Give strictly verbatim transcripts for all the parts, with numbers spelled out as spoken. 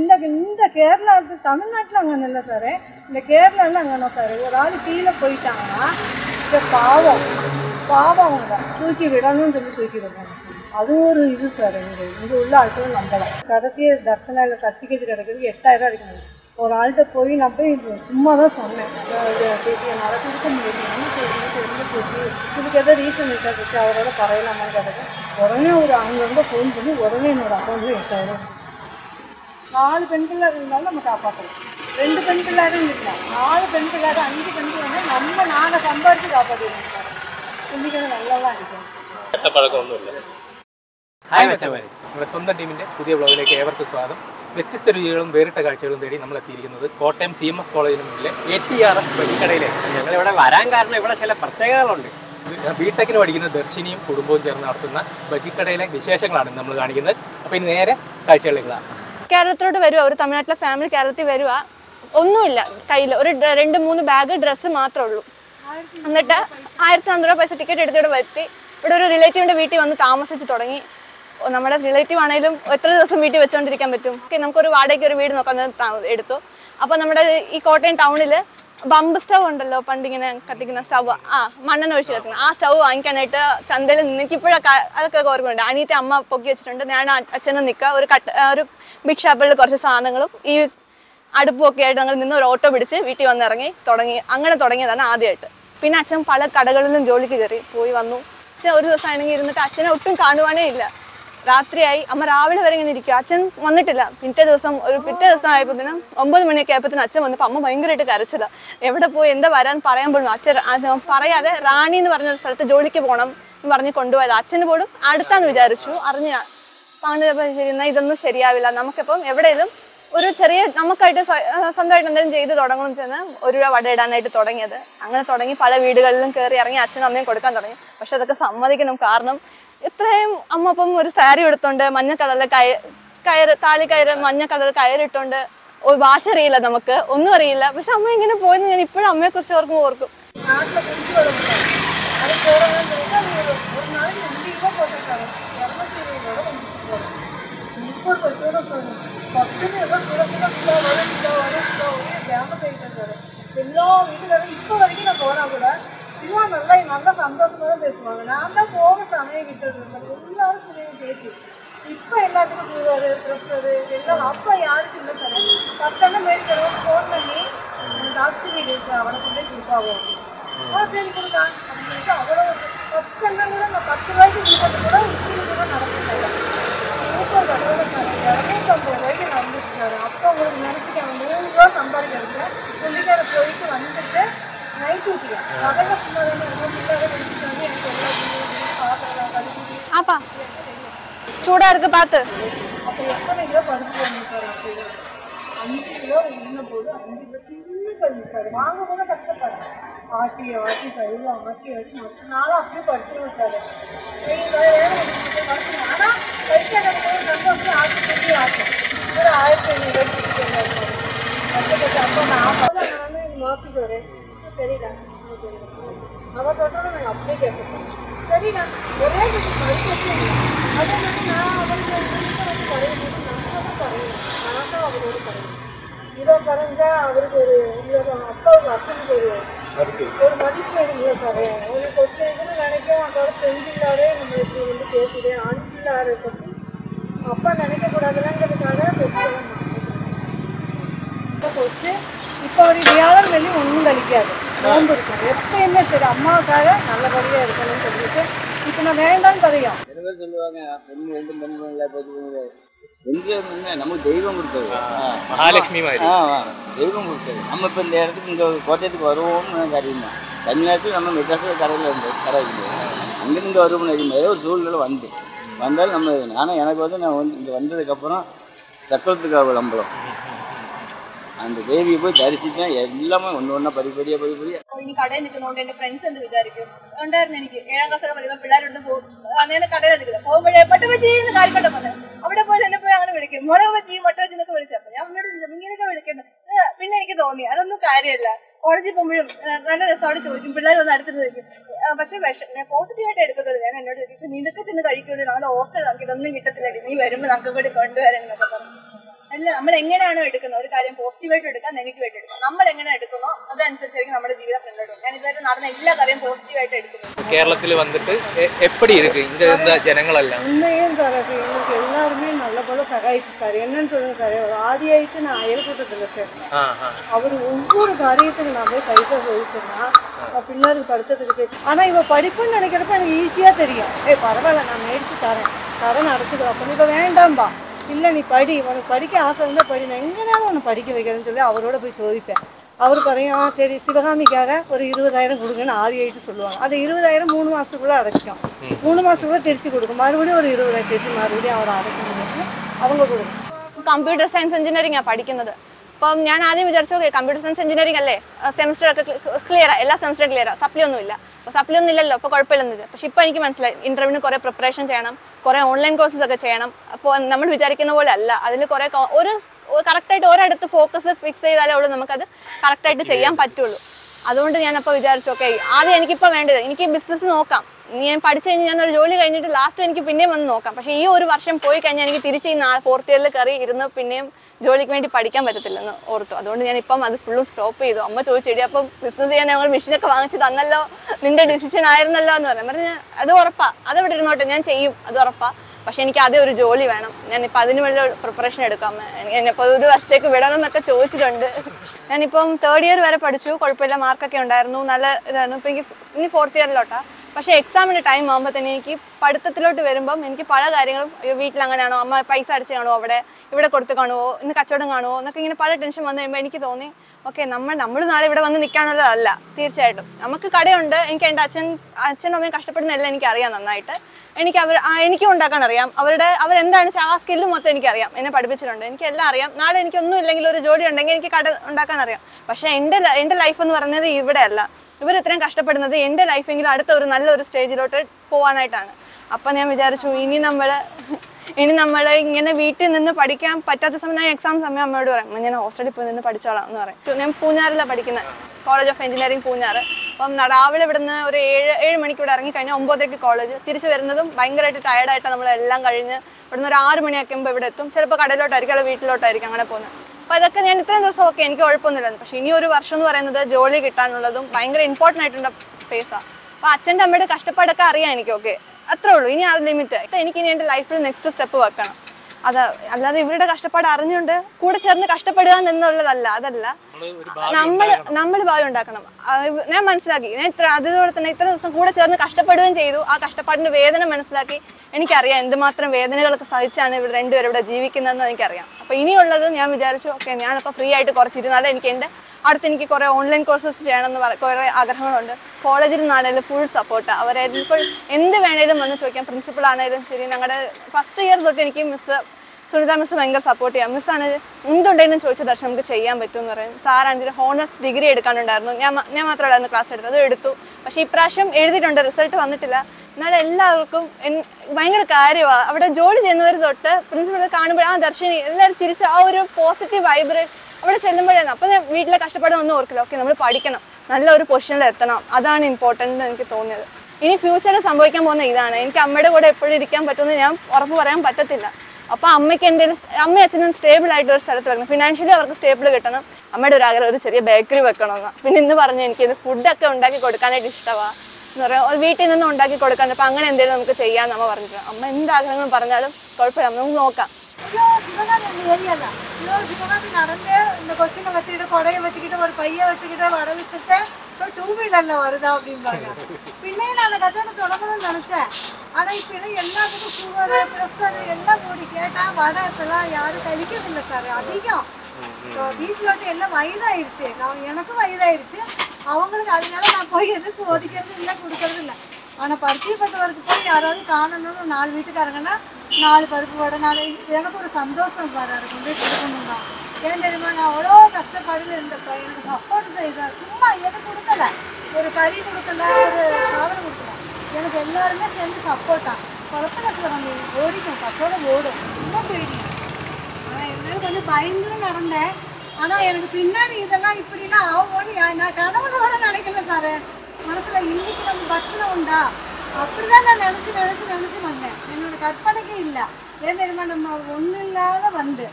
இந்த இந்த கேரளா தமிழ்நாட்டில் அங்கே இல்லை சார், இந்த கேரளாவில் அங்கே சார் ஒரு ஆள் கீழே போயிட்டாங்கன்னா சார் பாவம் பாவம் அவங்க தூக்கி விடணும்னு சொல்லி தூக்கி விடுறாங்க சார். அதுவும் ஒரு இது சார். இங்கே இங்கே உள்ள ஆட்களும் நம்பலாம். கடைசியாக தர்சனா இல்லை சர்டிஃபிகேட் கிடைக்கிறதுக்கு எட்டாயிரம் அடிக்கணும். ஒரு ஆள்கிட்ட போய் நான் போய் சும்மா தான் சொன்னேன், சேச்சி என்னால் கொடுக்க முடியாது, என்ன சேச்சி என்ன சேச்சி இதுக்கு எதாவது ரீசன் இருக்கா சேச்சி அவரோட பறையலாமான்னு கேட்டேன். உடனே ஒரு அங்கங்கே ஃபோன் பண்ணி உடனே என்னோடய அக்கௌண்ட்டில் எட்டாயிரம். நாலு பெண் பிள்ளைகள் இருந்தாலும் நம்ம காப்பாற்றலாம். ரெண்டு பெண் பிள்ளைகளும் இருக்கலாம், நாலு பெண் பிள்ளைகள் அஞ்சு பெண் பிள்ளைங்க நம்ம நாங்கள் சம்பாரித்து காப்பாற்றிடுவோம் சார். சொல்லிக்கிறது நல்லாலாம் அடிக்கணும் சார். பழக்கம் ஒன்றும் இல்லை. ഹായ് മച്ചാമാരെ, നമ്മുടെ സ്വന്തം ടീമിൻ്റെ പുതിയ വ്ളോഗിലേക്ക് ഏവർക്കും സ്വാഗതം. വ്യത്യസ്ത രുചികളും വേറിട്ട കാഴ്ചകളും തേടി നമ്മൾ എത്തിയിരിക്കുന്നത് കോട്ടയം സി എം എസ് കോളേജിന് മുന്നിലെ എ ടി ആർ എഫ് വെളിക്കടയിലേക്ക്. ഞങ്ങളിവിടെ വരാൻ കാരണം ഇവിടെ ചില പ്രത്യേകതകളുണ്ട്. ബിടെക്കിന് പഠിക്കുന്ന ദർശിനിയും കുടുംബവും ചേർന്ന് നടത്തുന്ന ബജിക്കടയിലെ വിശേഷങ്ങളാണ് നമ്മൾ കാണിക്കുന്നത്. അപ്പോൾ ഇനി നേരെ കാഴ്ചകളിലേക്ക്. കേരളത്തിലോട്ട് വരുക, ഒരു തമിഴ്നാട്ടിലെ ഫാമിലി കേരളത്തിൽ വരുക, ഒന്നുമില്ല കയ്യിൽ, ഒരു രണ്ട് മൂന്ന് ബാഗ് ഡ്രസ്സ് മാത്രമേ ഉള്ളൂ. എന്നിട്ട് ആയിരത്തി അഞ്ഞൂറ് രൂപ പൈസ ടിക്കറ്റ് എടുത്തിവിടെ വരുത്തി ഇവിടെ ഒരു റിലേറ്റീവിൻ്റെ വീട്ടിൽ വന്ന് താമസിച്ച് തുടങ്ങി. നമ്മുടെ റിലേറ്റീവ് ആണെങ്കിലും എത്ര ദിവസം വീട്ടിൽ വെച്ചുകൊണ്ടിരിക്കാൻ പറ്റും? നമുക്കൊരു വാടകയ്ക്ക് ഒരു വീട് നോക്കാൻ എടുത്തു. അപ്പോൾ നമ്മുടെ ഈ കോട്ടയം ടൗണിൽ ബമ്പ് സ്റ്റവ് ഉണ്ടല്ലോ, പണ്ടിങ്ങനെ കത്തിക്കുന്ന സ്റ്റവ്, ആ മണ്ണെണ്ണ ഒഴിച്ച് കത്തിക്കുന്ന ആ സ്റ്റവ് വാങ്ങിക്കാനായിട്ട് ചന്തയിൽ നിന്ന് എനിക്കിപ്പോഴൊക്കെ അതൊക്കെ ഓർമ്മയുണ്ട്. അനിയത്തെ അമ്മ പൊക്കി വെച്ചിട്ടുണ്ട്, ഞാൻ അച്ഛനും നിൽക്കുക, ഒരു കട്ട ഒരു ബിഗ് ഷാപ്പിൽ കുറച്ച് സാധനങ്ങളും ഈ അടുപ്പൊക്കെ ആയിട്ട് ഞങ്ങൾ നിന്ന് ഒരു ഓട്ടോ പിടിച്ച് വീട്ടിൽ വന്നിറങ്ങി തുടങ്ങി. അങ്ങനെ തുടങ്ങിയതാണ് ആദ്യമായിട്ട്. പിന്നെ അച്ഛൻ പല കടകളിലും ജോലിക്ക് കയറി പോയി വന്നു. അച്ഛൻ ഒരു ദിവസം ആണെങ്കിൽ ഇരുന്നിട്ട് അച്ഛനെ ഒട്ടും കാണുവാനേ ഇല്ല. രാത്രിയായി, അമ്മ രാവിലെ വരെ ഇങ്ങനെ ഇരിക്കുക, അച്ഛൻ വന്നിട്ടില്ല. പിറ്റേ ദിവസം ഒരു പിറ്റേ ദിവസം ആയപ്പോഴത്തേനും ഒമ്പത് മണിയൊക്കെ ആയപ്പോഴത്തേനും അച്ഛൻ വന്നപ്പോൾ അമ്മ ഭയങ്കരമായിട്ട് കരച്ചില്ല. എവിടെ പോയി എന്താ വരാൻ പറയാൻ പോലും അച്ഛൻ പറയാതെ റാണി എന്ന് പറഞ്ഞൊരു സ്ഥലത്ത് ജോലിക്ക് പോകണം എന്ന് പറഞ്ഞ് കൊണ്ടുപോയത്. അച്ഛന് പോലും അടുത്താന്ന് വിചാരിച്ചു, അറിഞ്ഞ പറഞ്ഞപ്പോൾ ശരി എന്നാൽ ഇതൊന്നും ശരിയാവില്ല, നമുക്കിപ്പം എവിടെയെങ്കിലും ഒരു ചെറിയ നമുക്കായിട്ട് സ്വന്തമായിട്ട് എന്തെങ്കിലും ചെയ്ത് തുടങ്ങണം ചെന്ന് ഒരു രൂപ വട ഇടാനായിട്ട് തുടങ്ങിയത്. അങ്ങനെ തുടങ്ങി പല വീടുകളിലും കയറി ഇറങ്ങി അച്ഛനും അമ്മയും കൊടുക്കാൻ തുടങ്ങി. പക്ഷെ അതൊക്കെ സമ്മതിക്കണം, കാരണം ഇത്രയും അമ്മ അപ്പം ഒരു സാരി എടുത്തോണ്ട് മഞ്ഞ കളറിലെ കയ കയറ് താലി കയറ് മഞ്ഞ കളർ കയറിട്ടോണ്ട് ഒരു ഭാഷ അറിയില്ല, നമുക്ക് ഒന്നും അറിയില്ല. പക്ഷെ അമ്മ ഇങ്ങനെ പോയെന്ന് ഞാൻ ഇപ്പോഴും അമ്മയെ കുറിച്ച് ഓർക്കുമ്പോൾ ഓർക്കും. எல்லா வீட்டுல இப்போ வரைக்கும் நான் போனா கூட சிவா நல்லா நல்லா சந்தோஷமா தான் பேசுவாங்க. நான் தான் போக சமயம் கிட்டது சார். எல்லாரும் சொல்லுவேன் சேச்சி இப்போ எல்லாத்துக்கும் சுடுவாரு ப்ரெஷரு எல்லாம். அப்போ யாருக்கு இல்லை சார். பத்தெண்ணம் மேடிக்கிறவங்க ஃபோன் பண்ணி டாக்டர் வீடு இருக்கு அவனை கொண்டே கொடுப்பாவோ, ஆ சரி கொடுக்கா அப்படின்னு சொல்லிட்டு அவ்வளோ பத்தெண்ணம் கூட நான் பத்து ரூபாய்க்கு கொடுக்கறது கூட உச்சியில் கூட நடக்கும் சார். சூப்பர் கட்டோட சார் இரநூத்தம்பது ரூபாய்க்கு நடந்துச்சு சார். அப்போ உங்களுக்கு நினச்சிக்காங்க மூணு ரூபா சம்பாதிக்கிறதுக்கு சொல்லிக்கார போயிட்டு வந்துட்டு நைட் ஊட்டியா அதெல்லாம் சும்மா தானே இருக்கும். பிள்ளைங்க முடிச்சுட்டு வந்து எனக்கு எல்லாம் பார்க்கலாம் கழுவி ஆப்பா சூடா இருக்கு பார்த்து. அப்போ எத்தனை கிலோ பருப்பு வேணும் சார்? அப்போ அஞ்சு கிலோ உண்ண போது அஞ்சு கிலோ சின்ன கழுவி சார். வாங்கும் போது கஷ்டப்படுறேன், ஆட்டி ஆட்டி கழுவி ஆட்டி ஆட்டி மற்ற நாளும் அப்படியே படுத்துருவேன் சார். படுத்துருவேன். ஆனால் பைசா கிடைக்கும் சந்தோஷம் ஆட்டி கட்டி ஆட்டும் ஒரு ஆயிரத்தி ஐநூறு ரூபாய்க்கு கஷ்டப்பட்டு. அப்போ நான் அப்போ தான் நான் வந்து எங்கள் மாற்று சார் சரிடா சரிடா அவள் சொல்கிறத நாங்கள் அப்படியே கேட்போம். சரிடா ஒரே வச்சு படிக்க வச்சு அதே மாதிரி நான் அவருக்கு வீட்டை வச்சு பழைய போது நான் தான் பறையணும், நான் தான் அவரோட பறையணும். இதை பறைஞ்சா அவருக்கு ஒரு அப்பாவுக்கு அச்சனுக்கு ஒரு ஒரு மதிப்பு வேணுங்களா சார். அவங்களுக்கு கொஞ்சம் இதுன்னு நினைக்கும் அதோட பெண்பிள்ளாரே நம்ம இப்படி வந்து பேசுகிறேன் ஆண் பிள்ளாரை பற்றி அப்பா நினைக்கக்கூடாதுலாங்கிறதுக்காக வச்சுக்கலாம் போச்சு. இப்போ ஒரு வியாழன் வெளி ஒன்றும் கழிக்காது, நோம்பு இருக்கும் எப்பயுமே சரி. அம்மாவுக்காக நல்லபடியாக இருக்கணும்னு சொல்லிட்டு இப்போ நான் வேண்டான்னு தெரியும். சில பேர் சொல்லுவாங்க பெண் ரெண்டு பெண் இல்லை போச்சு எங்கே நமக்கு தெய்வம் கொடுத்தது, மகாலட்சுமி மாதிரி தெய்வம் கொடுத்தது. நம்ம இப்போ இந்த இடத்துக்கு இங்கே கோட்டயத்துக்கு வருவோம்னு எனக்கு அறியுமா? தமிழ்நாட்டில் நம்ம மெட்ராஸில் கடையில் இருந்து கடை இருக்குது, அங்கேருந்து வருவோம்னு அறியுமா? ஏதோ ஒரு சூழ்நிலை வந்து வந்தாலும் நம்ம ஆனால் எனக்கு வந்து நான் வந்து இங்கே வந்ததுக்கப்புறம் சக்கரத்துக்காக விளம்பரம் அந்த தேவியை போய் தரிசித்தா எல்லாமே ஒன்று ஒன்றா படிப்படியாக படிப்படியாக ഇനി കടയിൽ നിൽക്കുന്നതുകൊണ്ട് എൻ്റെ ഫ്രണ്ട്സ് എന്ത് വിചാരിക്കും? ഉണ്ടായിരുന്നു എനിക്ക് ഏഴാം ക്ലാസ്സൊക്കെ പഠിക്കുമ്പോൾ പിള്ളേരോട് പോകും, അന്നേരം കടയിൽ നിൽക്കുന്നത് പോകുമ്പോഴേ മട്ട ബജി എന്ന് കാരിക്കട്ട പോലെ അവിടെ പോയി എന്നെ പോയി അങ്ങനെ വിളിക്കും, മുളക് ബജി മട്ട ബജി എന്നൊക്കെ വിളിച്ചപ്പോൾ ഞാൻ മുന്നോട്ട് ഇങ്ങനെയൊക്കെ വിളിക്കുന്നത്. പിന്നെ എനിക്ക് തോന്നി അതൊന്നും കാര്യമല്ല. കോളേജിൽ പോകുമ്പോഴും നല്ല രസത്തോടെ ചോദിക്കും, പിള്ളേർ വന്ന് അടുത്ത് ചോദിക്കും. പക്ഷേ വിഷം ഞാൻ പോസിറ്റീവായിട്ട് എടുക്കത്തുള്ളൂ. ഞാൻ എന്നോട് ചോദിക്കും നീ ഇതൊക്കെ ചെന്ന് കഴിക്കുള്ളൂ, നമ്മുടെ ഹോസ്റ്റൽ നമുക്ക് ഇതൊന്നും കിട്ടത്തില്ല, നീ വരുമ്പോൾ നമുക്ക് കൂടി കൊണ്ടുവരാൻ എന്നൊക്കെ പറഞ്ഞു. നമ്മൾ നമ്മൾ എങ്ങനെയാണോ എടുക്കുന്നത് ഒരു കാര്യം പോസിറ്റീവായിട്ട് എടുക്കാം നെഗറ്റീവ് ആയിട്ട് എടുക്കാം നമ്മൾ എങ്ങനെ എടുക്കുന്നോ അതനുസരിച്ചായിരിക്കും നമ്മുടെ ജീവിതം മുന്നോട്ട് പോകും. ഞാൻ ഇതുവരെ നടന്ന എല്ലാ കാര്യം പോസിറ്റീവായിട്ട് എടുക്കുന്നു. കേരളത്തിൽ വന്നിട്ട് எப்படி இருக்கு இந்த இந்த ஜனங்கள் எல்லாம்? உண்மையும் சார் எங்களுக்கு எல்லாருமே நல்ல போல சகாயிச்சு சார். என்னன்னு சொல்லுங்க சார், ஒரு ஆதியாயிட்டு நான் அயல் கூட்டத்தில் சார் அவர் ஒவ்வொரு காரியத்துக்கு நான் போய் பைசா சொல்லிச்சேன்னா பிள்ளைக்கு படுத்ததுக்கு சேர்த்து. ஆனால் இவ படிப்புன்னு நினைக்கிறப்ப எனக்கு ஈஸியாக தெரியும். ஏய் பரவாயில்ல நான் மேடிச்சு தரேன் தரேன் அடைச்சிக்கிறோம் அப்போ இப்போ வேண்டாம்பா இல்லை நீ படி உனக்கு படிக்க ஆசை இருந்தால் படி நான் எங்கேனாலும் உன்னை படிக்க வைக்கிறேன்னு சொல்லி அவரோட போய் சோதிப்பேன். அவர் பறையும் ஆ சரி சிவகாமிக்காக ஒரு இருபதாயிரம் கொடுங்கன்னு ஆதி ஆகிட்டு சொல்லுவாங்க. அது இருபதாயிரம் மூணு மாதத்துக்குள்ளே அடைச்சிக்கும். மூணு மாதத்துக்குள்ளே திருச்சி கொடுக்கும். மறுபடியும் ஒரு இருபதாயிரம் சேர்த்து மறுபடியும் அவர் அடைக்க முடியும் அவங்க கொடுக்கும். കമ്പ്യൂട്ടർ സയൻസ് എഞ്ചിനീയറിംഗാണ് പഠിക്കുന്നത്. അപ്പം ഞാൻ ആദ്യം വിചാരിച്ചു ഓക്കെ കമ്പ്യൂട്ടർ സയൻസ് എഞ്ചിനീയറിംഗ് അല്ലേ, സെമിസ്റ്റർ ഒക്കെ ക്ലിയറാണ്, എല്ലാ സെമിസ്റ്ററും ക്ലിയറാണ്, സപ്ലി ഒന്നും ഇല്ല. അപ്പോൾ സപ്ലി ഒന്നും ഇല്ലല്ലോ, അപ്പോൾ കുഴപ്പമില്ലെന്നില്ല. പക്ഷെ ഇപ്പോൾ എനിക്ക് മനസ്സിലായി ഇൻ്റർവ്യൂവിന് കുറേ പ്രിപ്പറേഷൻ ചെയ്യണം, കുറേ ഓൺലൈൻ കോഴ്സസ് ഒക്കെ ചെയ്യണം. അപ്പോൾ നമ്മൾ വിചാരിക്കുന്ന പോലെ അല്ല, അതിൽ കുറേ ഒരു കറക്റ്റായിട്ട് ഒരിടത്ത് ഫോക്കസ് ഫിക്സ് ചെയ്താലേ ഉള്ളൂ നമുക്കത് കറക്റ്റായിട്ട് ചെയ്യാൻ പറ്റുള്ളൂ. അതുകൊണ്ട് ഞാനപ്പോൾ വിചാരിച്ചു ഓക്കെ ആദ്യം എനിക്കിപ്പോൾ വേണ്ടത് എനിക്ക് ബിസിനസ് നോക്കാം, ഞാൻ പഠിച്ചു കഴിഞ്ഞ് ഞാനൊരു ജോലി കഴിഞ്ഞിട്ട് ലാസ്റ്റ് എനിക്ക് പിന്നെയും വന്ന് നോക്കാം. പക്ഷേ ഈ ഒരു വർഷം പോയി കഴിഞ്ഞാൽ എനിക്ക് തിരിച്ച് ഈ നാ ഫോർത്ത് ഇയറിൽ കയറി ഇരുന്ന് പിന്നെയും ജോലിക്ക് വേണ്ടി പഠിക്കാൻ പറ്റത്തില്ലെന്ന് ഓർത്തു. അതുകൊണ്ട് ഞാനിപ്പം അത് ഫുള്ളും സ്റ്റോപ്പ് ചെയ്തു. അമ്മ ചോദിച്ചെടി അപ്പം ബിസിനസ് ചെയ്യാൻ ഞങ്ങൾ മെഷീനൊക്കെ വാങ്ങിച്ച് തന്നല്ലോ, നിന്റെ ഡിസിഷൻ ആയിരുന്നല്ലോ എന്ന് പറയാം. പറഞ്ഞാൽ അത് ഉറപ്പാ, അത് ഇവിടെ ഇരുന്നോട്ടെ ഞാൻ ചെയ്യും, അത് ഉറപ്പാ. പക്ഷെ എനിക്ക് അതേ ഒരു ജോലി വേണം, ഞാനിപ്പോൾ അതിന് വേണ്ടി പ്രിപ്പറേഷൻ എടുക്കാം. എന്നിപ്പോൾ ഒരു വർഷത്തേക്ക് വിടണം എന്നൊക്കെ ചോദിച്ചിട്ടുണ്ട്. ഞാനിപ്പം തേർഡ് ഇയർ വരെ പഠിച്ചു, കുഴപ്പമില്ല, മാർക്കൊക്കെ ഉണ്ടായിരുന്നു, നല്ല ഇതായിരുന്നു. ഇപ്പം എനിക്ക് ഇനി ഫോർത്ത് ഇയറിലോട്ടാണ്. പക്ഷേ എക്സാമിൻ്റെ ടൈം ആകുമ്പോൾ തന്നെ എനിക്ക് പഠിത്തത്തിലോട്ട് വരുമ്പം എനിക്ക് പല കാര്യങ്ങളും വീട്ടിൽ അങ്ങനെയാണോ, അമ്മ പൈസ അടിച്ച് കാണുമോ, അവിടെ ഇവിടെ കൊടുത്ത് കാണുമോ, ഇന്ന് കച്ചവടം കാണുമോ എന്നൊക്കെ ഇങ്ങനെ പല ടെൻഷൻ വന്നു കഴിയുമ്പോൾ എനിക്ക് തോന്നി ഓക്കെ നമ്മൾ നമ്മൾ നാളെ ഇവിടെ വന്ന് നിൽക്കാനുള്ളതല്ല. തീർച്ചയായിട്ടും നമുക്ക് കടയുണ്ട്, എനിക്ക് എൻ്റെ അച്ഛൻ അച്ഛനും അമ്മയും കഷ്ടപ്പെടുന്നതെല്ലാം എനിക്കറിയാം നന്നായിട്ട്. എനിക്ക് അവർ എനിക്കും ഉണ്ടാക്കാൻ അറിയാം, അവരുടെ അവരെന്താണ് ആ സ്കില്ല് മൊത്തം എനിക്കറിയാം, എന്നെ പഠിപ്പിച്ചിട്ടുണ്ട്, എനിക്ക് എല്ലാം അറിയാം. നാളെ എനിക്കൊന്നും ഇല്ലെങ്കിൽ ഒരു ജോലി ഉണ്ടെങ്കിൽ എനിക്ക് കട ഉണ്ടാക്കാൻ അറിയാം. പക്ഷേ എൻ്റെ എൻ്റെ ലൈഫ് എന്ന് പറയുന്നത് ഇവിടെ അല്ല, ഇവർ ഇത്രയും കഷ്ടപ്പെടുന്നത് എൻ്റെ ലൈഫെങ്കിലും അടുത്ത ഒരു നല്ലൊരു സ്റ്റേജിലോട്ട് പോകാനായിട്ടാണ്. അപ്പം ഞാൻ വിചാരിച്ചു ഇനി നമ്മൾ ഇനി നമ്മൾ ഇങ്ങനെ വീട്ടിൽ നിന്ന് പഠിക്കാൻ പറ്റാത്ത സമയം ഞാൻ എക്സാം സമയം അമ്മയോട് പറയും ഞാൻ ഹോസ്റ്റലിൽ പോയി നിന്ന് പഠിച്ചോളാം എന്ന് പറയും. ഞാൻ പൂഞ്ഞാറിലാണ് പഠിക്കുന്നത്, കോളേജ് ഓഫ് എഞ്ചിനീയറിംഗ് പൂഞ്ഞാറ്. അപ്പം രാവിലെ ഇവിടുന്ന് ഒരു ഏഴ് ഏഴ് മണിക്ക് ഇവിടെ ഇറങ്ങിക്കഴിഞ്ഞാൽ ഒമ്പതരയ്ക്ക് കോളേജ്, തിരിച്ച് വരുന്നതും ഭയങ്കരമായിട്ട് ടയർഡായിട്ടാണ് നമ്മളെല്ലാം കഴിഞ്ഞ് ഇവിടുന്ന് ഒരു ആറ് മണിയൊക്കെ ആകുമ്പോൾ ഇവിടെ എത്തും. ചിലപ്പോൾ കടയിലോട്ടായിരിക്കും അല്ലെങ്കിൽ വീട്ടിലോട്ടായിരിക്കും അങ്ങനെ പോകുന്നത്. അപ്പോൾ അതൊക്കെ ഞാൻ ഇത്രയും ദിവസം ഓക്കെ എനിക്ക് കുഴപ്പമൊന്നുമില്ല. പക്ഷേ ഇനി ഒരു വർഷം എന്ന് പറയുന്നത് ജോലി കിട്ടാനുള്ളതും ഭയങ്കര ഇമ്പോർട്ടൻ്റ് ആയിട്ടുള്ള സ്പേസാണ്. അപ്പോൾ അച്ഛൻ്റെ അമ്മയുടെ കഷ്ടപ്പാടൊക്കെ അറിയാം എനിക്ക്, ഓക്കെ അത്രേ ഉള്ളൂ. ഇനി അത് ലിമിറ്റ് എനിക്ക് ഇനി എൻ്റെ ലൈഫിൽ നെക്സ്റ്റ് സ്റ്റെപ്പ് വെക്കണം. അത് അല്ലാതെ ഇവരുടെ കഷ്ടപ്പാട് അറിഞ്ഞുകൊണ്ട് കൂടെ ചേർന്ന് കഷ്ടപ്പെടുക എന്നുള്ളതല്ല, അതല്ല. നമ്മൾ നമ്മൾ ഭാവി ഉണ്ടാക്കണം. ഞാൻ മനസ്സിലാക്കി, ഞാൻ ഇത്ര അതുപോലെ തന്നെ ഇത്ര ദിവസം കൂടെ ചേർന്ന് കഷ്ടപ്പെടുകയും ചെയ്തു. ആ കഷ്ടപ്പാടിൻ്റെ വേദന മനസ്സിലാക്കി എനിക്കറിയാം എന്തുമാത്രം വേദനകളൊക്കെ സഹിച്ചാണ് ഇവിടെ രണ്ടുപേരും ഇവിടെ ജീവിക്കുന്നതെന്ന് എനിക്കറിയാം. അപ്പോൾ ഇനിയുള്ളത് ഞാൻ വിചാരിച്ചു ഓക്കെ ഞാനിപ്പോൾ ഫ്രീ ആയിട്ട് കുറച്ചിരുന്നാലും എനിക്ക് എൻ്റെ അടുത്ത് എനിക്ക് കുറേ ഓൺലൈൻ കോഴ്സസ് ചെയ്യണമെന്ന് പറ കുറേ ആഗ്രഹങ്ങളുണ്ട്. കോളേജിൽ നിന്നാണെങ്കിലും ഫുൾ സപ്പോർട്ടാണ്. അവരെപ്പോൾ എന്ത് വേണേലും വന്ന് ചോദിക്കാം, പ്രിൻസിപ്പൾ ആണെങ്കിലും ശരി. ഞങ്ങളുടെ ഫസ്റ്റ് ഇയർ തൊട്ട് എനിക്ക് മിസ് സുനിത മിസ് ഭയങ്കര സപ്പോർട്ട് ചെയ്യാം. മിസ്സാണ് എന്തുണ്ടെങ്കിലും ചോദിച്ച ദർശനം നമുക്ക് ചെയ്യാൻ പറ്റുമെന്ന് പറയും. സാറാണെങ്കിൽ ഹോണേഴ്സ് ഡിഗ്രി എടുക്കാനുണ്ടായിരുന്നു, ഞാൻ ഞാൻ മാത്രമല്ലായിരുന്നു ക്ലാസ് എടുത്തത്, അത് എടുത്തു. പക്ഷേ ഇപ്രാവശ്യം എഴുതിയിട്ടുണ്ട്, റിസൾട്ട് വന്നിട്ടില്ല. എന്നാലും എല്ലാവർക്കും ഭയങ്കര കാര്യമാണ്. അവിടെ ജോലി ചെയ്യുന്നവർ തൊട്ട് പ്രിൻസിപ്പൾ കാണുമ്പോൾ ആ ദർശിനി എല്ലാവരും ചിരിച്ച് ആ ഒരു പോസിറ്റീവ് വൈബ്രേറ്റ് അവിടെ ചെല്ലുമ്പോഴാണ്. അപ്പോൾ ഞാൻ വീട്ടിലെ കഷ്ടപ്പാടൊന്നും ഓർക്കില്ല, ഓക്കെ നമ്മൾ പഠിക്കണം, നല്ലൊരു പൊസിഷനിൽ എത്തണം, അതാണ് ഇമ്പോർട്ടൻ്റ് എന്ന് എനിക്ക് തോന്നിയത്. ഇനി ഫ്യൂച്ചറിൽ സംഭവിക്കാൻ പോകുന്ന ഇതാണ്. എനിക്ക് അമ്മയുടെ കൂടെ എപ്പോഴും ഇരിക്കാൻ പറ്റുമെന്ന് ഞാൻ ഉറപ്പ് പറയാൻ പറ്റത്തില്ല. അപ്പോൾ അമ്മയ്ക്ക് എന്തെങ്കിലും അമ്മയും അച്ഛനും സ്റ്റേബിൾ ആയിട്ട് ഒരു സ്ഥലത്ത് വെക്കണം, ഫിനാൻഷ്യലി അവർക്ക് സ്റ്റേബിൾ കിട്ടണം. അമ്മയുടെ ഒരു ആഗ്രഹം ഒരു ചെറിയ ബേക്കറി വെക്കണമെന്നാണ്. പിന്നെ ഇന്ന് പറഞ്ഞു എനിക്കിത് ഫുഡൊക്കെ ഉണ്ടാക്കി കൊടുക്കാനായിട്ട് ഇഷ്ടമാണ് എന്ന് പറയാം, വീട്ടിൽ നിന്ന് ഉണ്ടാക്കി കൊടുക്കാൻ. അപ്പം അങ്ങനെ എന്തെങ്കിലും നമുക്ക് ചെയ്യാമെന്ന് അമ്മ പറഞ്ഞിട്ടുണ്ട്. അമ്മ എന്താഗ്രഹങ്ങളും പറഞ്ഞാലും കുഴപ്പമില്ല, നമുക്ക് നോക്കാം. ஐயோ சிவகாமி அந்த ஏரியால ஐயோ சிவகாமி நடந்தே இந்த கொச்சினை வச்சுக்கிட்டு கொடையை வச்சுக்கிட்டு ஒரு பையை வச்சுக்கிட்டு வடை வித்துட்டு இப்போ டூ வீலரில் வருதா அப்படிம்பாங்க. பின்னையும் நான் அந்த கச்சவடை தொடங்கணும்னு நினச்சேன். ஆனால் இப்போ எல்லாம் எல்லாத்துக்கும் சுகரு ப்ரெஷரு எல்லாம் கூடி கேட்டால் வடை இப்போலாம் யாரும் கழிக்கிறதில்லை சார் அதிகம். இப்போ வீட்டில் வந்து எல்லாம் வயதாயிருச்சு, நான் எனக்கும் வயதாயிருச்சு, அவங்களுக்கு அதனால நான் போய் எதுவும் சோதிக்கிறது இல்லை கொடுக்கறது இல்லை. ஆனால் பரிச்சயப்பட்டவருக்கு போய் யாராவது காணணும்னு நாலு வீட்டுக்காரங்கன்னா நாலு பருப்பு வடை நாலு எனக்கு ஒரு சந்தோஷம் சார், அதை கொண்டு போய் கொடுக்கணும் தான். ஏன் தெரியுமா, நான் அவ்வளோ கஷ்டப்படல இருந்தப்போ எனக்கு சப்போர்ட் செய்தார். சும்மா எது கொடுக்கல, ஒரு கறி கொடுக்கல, ஒரு சாதனம் கொடுக்கல, எனக்கு எல்லாருமே சேர்ந்து சப்போர்ட்டாக குழப்பத்தில் நம்ம ஓடிக்கும், பச்சோட ஓடும், ரொம்ப போயிடும். ஆனால் இருந்தாலும் கொஞ்சம் பயந்து நடந்தேன். ஆனால் எனக்கு பின்னாடி இதெல்லாம் இப்படிலாம் ஆகும்னு நான் கனவுல கூட நினைக்கல சார். மனசில் இன்னைக்கு நம்ம பஸ்ஸில் உண்டா அப்படிதான் நான் நினச்சி நினச்சி நினச்சி வந்தேன். என்னோட கற்பனைக்கே இல்லை. ஏன் தெரியுமா, நம்ம ஒன்றும் இல்லாத வந்து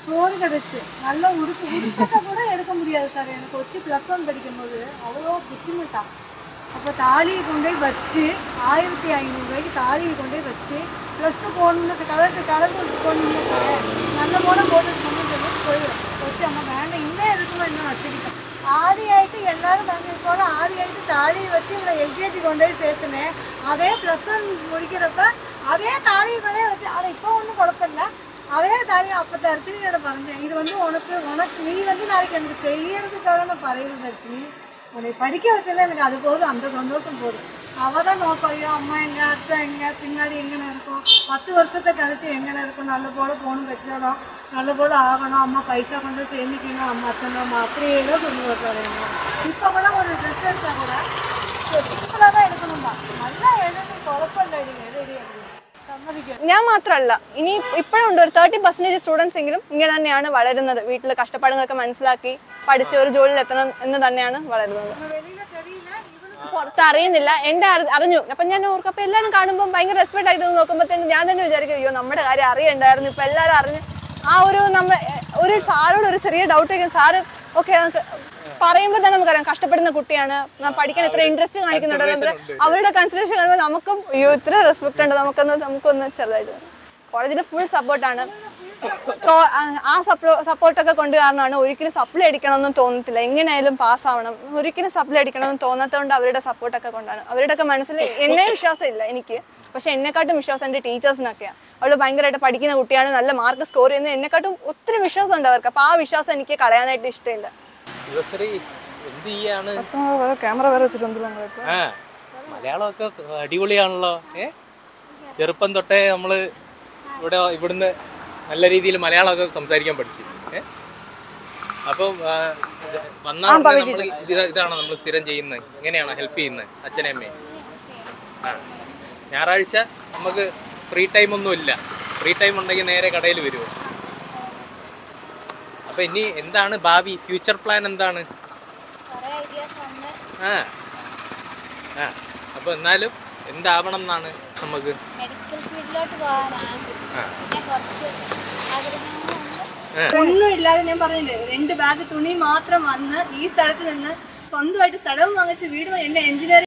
சோறு கிடச்சி நல்ல உடுப்பு உடுப்பத்தை கூட எடுக்க முடியாது சார். எனக்கு வச்சு ப்ளஸ் ஒன் படிக்கும்போது அவ்வளோ புத்திமுட்டான். அப்போ தாலியை கொண்டு போய் வச்சு ஆயிரத்தி ஐநூறுரூவாய்க்கு தாலியை கொண்டு போய் வச்சு ப்ளஸ் டூ போகணுன்னு கலந்து கலந்து போகணுன்னு சார் நல்ல போல போட்டு சொல்லி சொல்லி போயிடும் வச்சு அம்மா வேண்டாம் இன்னும் இருக்குமா இன்னும் வச்சுக்கிட்டேன். ஆதி ஆகிட்டு எல்லாரும் நாங்கள் போல ஆதி ஆகிட்டு தாலியை வச்சு இவ்வளோ எல்கேஜி கொண்டு போய் சேர்த்துனேன். அதே ப்ளஸ் ஒன் முடிக்கிறப்ப அதே தாலியை கொண்டே வச்சு அதை இப்போ ஒன்றும் குழப்பமில்ல. அதே தாலியை அப்போ தரிசனியோட பறஞ்சேன். இது வந்து உனக்கு உனக்கு நீ வந்து நாளைக்கு எனக்கு செய்யறதுக்காக நான் பறையில தரிசனி உன்னை படிக்க வச்சல எனக்கு அது போதும், அந்த சந்தோஷம் போதும். அவள் தான் நோக்கையோ அம்மா எங்கே அச்சா எங்கே பின்னாடி எங்கன்னு இருக்கும் பத்து வருஷத்தை கழிச்சு எங்கன்னு இருக்கும் நல்ல போல போகணும் வச்சிடணும் நல்ல போல ஆகணும் அம்மா பைசா கொண்டு சேமிக்கணும் அம்மா அச்சன் அம்மா அப்படியே தான் சொல்லுவார் சார். என்ன இப்போ கூட ஒரு ட்ரெஸ் எடுத்தால் கூட சிம்பிளாக தான் எடுக்கணும்மா நல்லா எழுதி குழப்பம் இல்லை எழுதி സമ്മതിക്കും. ഞാൻ മാത്രമല്ല ഇനി ഇപ്പോഴും ഉണ്ട് ഒരു തേർട്ടി പെർസെൻറ്റേജ് സ്റ്റുഡൻസ് എങ്കിലും ഇങ്ങനെ തന്നെയാണ് വളരുന്നത്. വീട്ടിലെ കഷ്ടപ്പാടുകളൊക്കെ മനസ്സിലാക്കി പഠിച്ച് ഒരു ജോലിയിൽ എത്തണം എന്ന് തന്നെയാണ് വളരുന്നത്. പുറത്ത് അറിയുന്നില്ല എൻ്റെ അറിഞ്ഞു അപ്പം ഞാൻ ഓർക്കും അപ്പം എല്ലാവരും കാണുമ്പോൾ ഭയങ്കര റെസ്പെക്ട് ആയിട്ട് നോക്കുമ്പോഴത്തേനും ഞാൻ തന്നെ വിചാരിക്കും അയ്യോ നമ്മുടെ കാര്യം അറിയണ്ടായിരുന്നു ഇപ്പം എല്ലാവരും അറിഞ്ഞ് ആ ഒരു നമ്മ ഒരു സാരോട് ഒരു ചെറിയ ഡൗട്ട് വയ്ക്കും. സാറ് ഓക്കെ പറയുമ്പോൾ തന്നെ നമുക്കറിയാം കഷ്ടപ്പെടുന്ന കുട്ടിയാണ് പഠിക്കാൻ ഇത്ര ഇൻട്രസ്റ്റ് കാണിക്കുന്നുണ്ട്. അവരുടെ കൺസിഡറേഷൻ കാണുമ്പോൾ നമുക്കും അയ്യോ ഇത്ര റെസ്പെക്ട് ഉണ്ട് നമുക്കൊന്ന് നമുക്കൊന്ന് ചെറുതായിട്ട്. കോളേജിൽ ഫുൾ സപ്പോർട്ടാണ്. ആ സപ്ലോ സപ്പോർട്ടൊക്കെ കൊണ്ട് കാരണമാണ് ഒരിക്കലും സപ്ലൈ അടിക്കണമെന്നും തോന്നത്തില്ല. എങ്ങനെയായാലും പാസ്സാവണം ഒരിക്കലും സപ്ലൈ അടിക്കണമെന്ന് തോന്നാത്തതുകൊണ്ട് അവരുടെ സപ്പോർട്ടൊക്കെ കൊണ്ടാണ്. അവരുടെയൊക്കെ മനസ്സിൽ എന്നെ വിശ്വാസമില്ല എനിക്ക്, പക്ഷെ എന്നെക്കാട്ടും വിശ്വാസം എൻ്റെ ടീച്ചേഴ്സിനൊക്കെയാണ്. അവൾ ഭയങ്കരമായിട്ട് പഠിക്കുന്ന കുട്ടിയാണ് നല്ല മാർക്ക് സ്കോർ ചെയ്യുന്നത് എന്നെക്കാട്ടും ഒത്തിരി വിശ്വാസം ഉണ്ട് അവർക്ക്. അപ്പോൾ ആ വിശ്വാസം എനിക്ക് കളയാനായിട്ട് ഇഷ്ടമില്ല. ക്യാമറ വേറെ വെച്ചിട്ടുണ്ട്. മലയാളമൊക്കെ അടിപൊളിയാണല്ലോ. ഏ ചെറുപ്പം തൊട്ടേ നമ്മള് ഇവിടെ ഇവിടുന്ന് നല്ല രീതിയിൽ മലയാളമൊക്കെ സംസാരിക്കാൻ പഠിച്ചു. ഏഹ് അപ്പം വന്നാൽ നമ്മൾ ഇതാണോ നമ്മൾ സ്ഥിരം ചെയ്യുന്നത്? എങ്ങനെയാണോ ഹെൽപ്പ് ചെയ്യുന്നത് അച്ഛനെ അമ്മയെ? ആ ഞായറാഴ്ച നമുക്ക് ഫ്രീ ടൈം ഒന്നും ഇല്ല. ഫ്രീ ടൈം ഉണ്ടെങ്കിൽ നേരെ കടയിൽ വരുമോ? അപ്പൊ ഇനി എന്താണ് ഭാവി ഫ്യൂച്ചർ പ്ലാൻ എന്താണ്? ആ ആ അപ്പൊ എന്നാലും എന്താവണം എന്നാണ് നമുക്ക്? മെഡിക്കൽ ഫീൽഡിലോട്ട് പോകാനാണ് കുറച്ച് ആഗ്രഹങ്ങളുണ്ട്. ഒന്നും ഇല്ലാതെ ഞാൻ പറഞ്ഞില്ലേ രണ്ട് ബാഗ് തുണി മാത്രം വന്ന് ഈ സ്ഥലത്ത് നിന്ന് സ്വന്തമായിട്ട് സ്ഥലവും വാങ്ങിച്ച് വീട് എന്നെ എഞ്ചിനീയറിംഗ്